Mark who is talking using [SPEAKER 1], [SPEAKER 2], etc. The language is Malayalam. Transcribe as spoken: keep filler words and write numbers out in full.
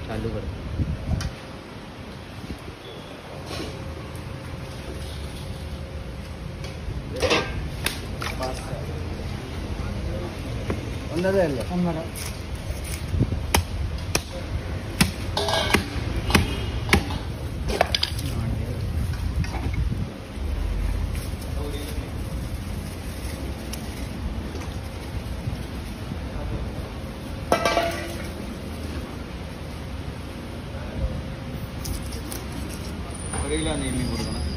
[SPEAKER 1] चालू कर
[SPEAKER 2] ഒന്നര അല്ലേ ഒന്നര
[SPEAKER 1] ഒരു കിലോ നെയ്മീൻ കൊടുക്കണം